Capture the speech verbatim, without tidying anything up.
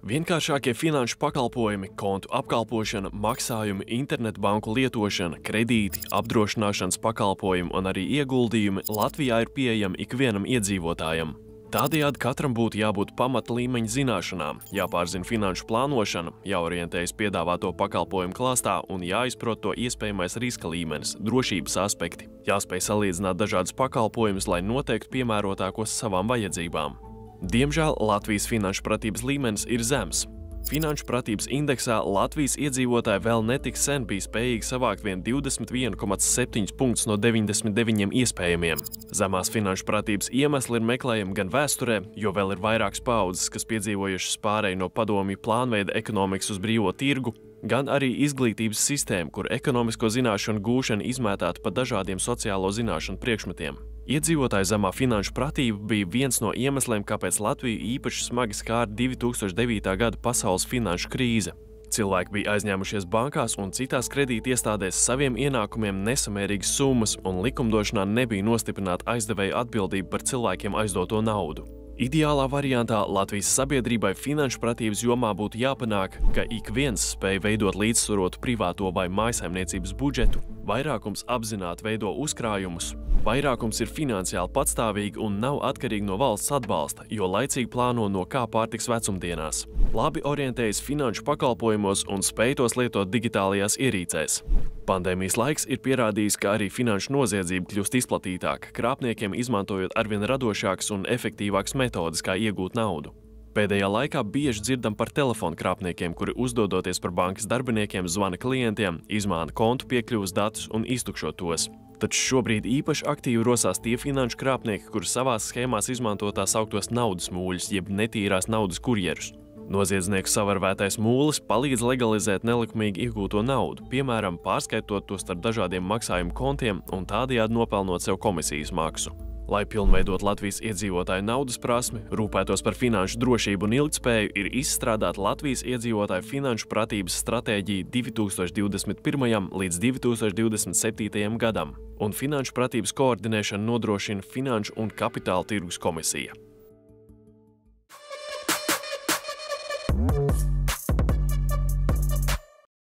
Vienkāršākie finanšu pakalpojumi, kontu apkalpošana, maksājumi, internetbanku lietošana, kredīti, apdrošināšanas pakalpojumi un arī ieguldījumi Latvijā ir pieejami ikvienam iedzīvotājam. Tādējādi katram būtu jābūt pamata līmeņa zināšanām, jāpārzina finanšu plānošana, jāorientējas piedāvāto pakalpojumu klāstā un jāizprot to iespējamais riska līmenis, drošības aspekti. Jāspēj salīdzināt dažādus pakalpojumus, lai noteiktu piemērotākos savām vajadzībām. Diemžēl Latvijas finanšu pratības līmenis ir zems. Finanšu pratības indeksā Latvijas iedzīvotāji vēl netik sen bija spējīgi savākt vien divdesmit viens komats septiņi punktus no deviņdesmit deviņiem iespējamiem. Zemās finanšu pratības iemesli ir meklējami gan vēsturē, jo vēl ir vairākas paaudzes, kas piedzīvojušas pāreju no padomju plānveida ekonomikas uz brīvo tirgu, gan arī izglītības sistēma, kur ekonomisko zināšanu gūšana izmētāta pa dažādiem sociālo zināšanu priekšmetiem. Iedzīvotāju zemā finanšu pratība bija viens no iemesliem, kāpēc Latviju īpaši smagi skāra divi tūkstoši devītā gada pasaules finanšu krīze. Cilvēki bija aizņēmušies bankās un citās kredīti iestādēs saviem ienākumiem nesamērīgas summas, un likumdošanā nebija nostiprināta aizdevēja atbildība par cilvēkiem aizdoto naudu. Ideālā variantā Latvijas sabiedrībai finanšu pratības jomā būtu jāpanāk, ka ik viens spēj veidot līdzsvarotu privāto vai mājsaimniecības budžetu, vairākums apzināti veido uzkrājumus, vairākums ir finansiāli patstāvīgi un nav atkarīgi no valsts atbalsta, jo laicīgi plāno, no kā pārtiks vecumdienās. Labi orientējas finanšu pakalpojumos un spēj tos lietot digitālajās ierīcēs. Pandēmijas laiks ir pierādījis, ka arī finanšu noziedzība kļūst izplatītāka, krāpniekiem izmantojot arvien radošākas un efektīvākas metodes, kā iegūt naudu. Pēdējā laikā bieži dzirdam par telefonu krāpniekiem, kuri uzdodoties par bankas darbiniekiem zvana klientiem, izmāna kontu piekļuves datus un iztukšo tos. Taču šobrīd īpaši aktīvi rosās tie finanšu krāpnieki, kuri savās schēmās izmanto tā sauktos naudas mūļus, jeb netīrās naudas kurjerus. Noziedznieku savarvētais mūlis palīdz legalizēt nelikumīgi iegūto naudu, piemēram, pārskaitot to starp dažādiem maksājumu kontiem un tādējādi nopelnot sev komisijas maksu. Lai pilnveidot Latvijas iedzīvotāju naudas prasmi, rūpētos par finanšu drošību un ilgtspēju, ir izstrādāta Latvijas iedzīvotāju finanšu pratības stratēģija divi tūkstoši divdesmit pirmajam līdz divi tūkstoši divdesmit septītajam gadam, un finanšu pratības koordinēšanu nodrošina Finanšu un Kapitāla tirgus komisija.